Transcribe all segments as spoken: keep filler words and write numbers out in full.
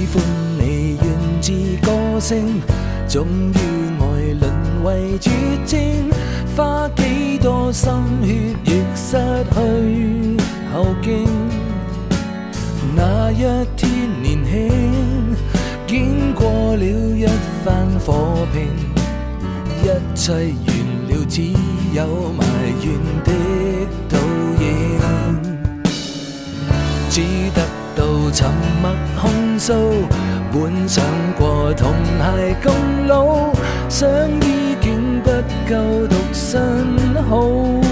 歡你源自歌聲，終於愛淪為絕症，花幾多心血亦失去後勁。那一天年輕，經過了一番火拼，一切完了，只有埋怨的倒影。只得到沉默控訴，本想過同偕共老，想已經不夠獨身好。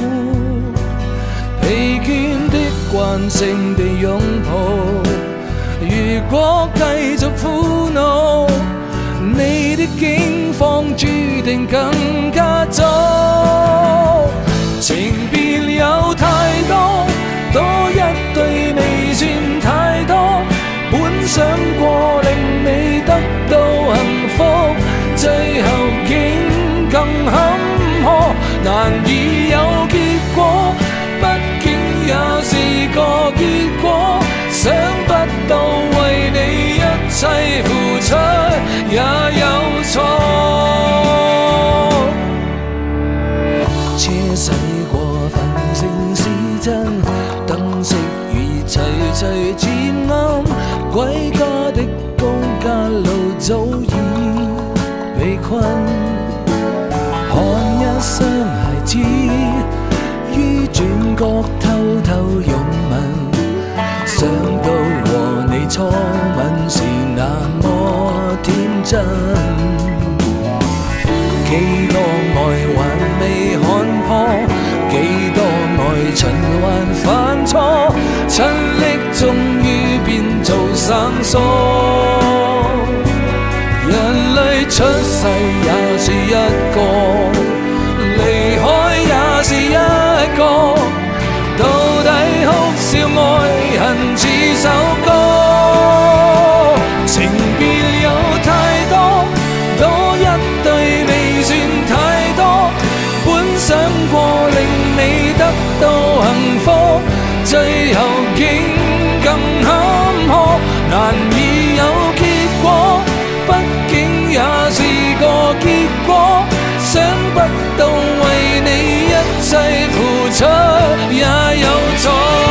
疲倦的慣性地擁抱，如果繼續苦惱，你的境況注定更加糟。情別有太多，多一對未算太多，本想過令你得到幸福，最後竟更坎坷，難以有結果，畢竟也是個結果，想不到為你一切付出也有錯。車駛過繁盛市鎮，燈飾已齊齊漸暗，歸家的高架路早已被困。看一雙孩子於轉角偷偷擁吻，想到和你初吻時那麼天真，幾多愛還未看破，幾多愛循環犯錯，親昵終於變做生疏。人類出世也是一個，離開也是一個，到底哭笑愛恨似首歌。情別有太多，多一對未算太多，本想過令你得到幸福，最後竟更坎坷，難以有結果，畢竟也是個結果，想不到為你一切付出也有錯。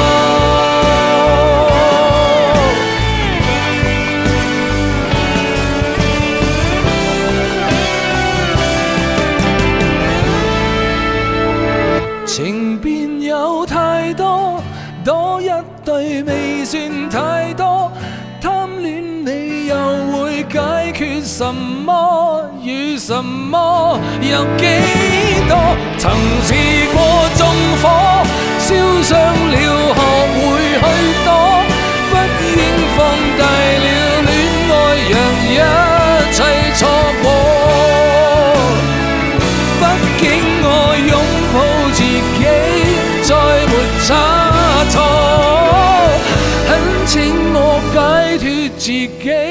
情便有太多，多一對未算太多，貪戀你又會解決什麼與什麼？有幾多曾試過縱火，燒傷了學會許多，不應放大了戀愛，讓一切錯過。畢竟我擁抱自己，再沒差錯，懇請我解脫自己。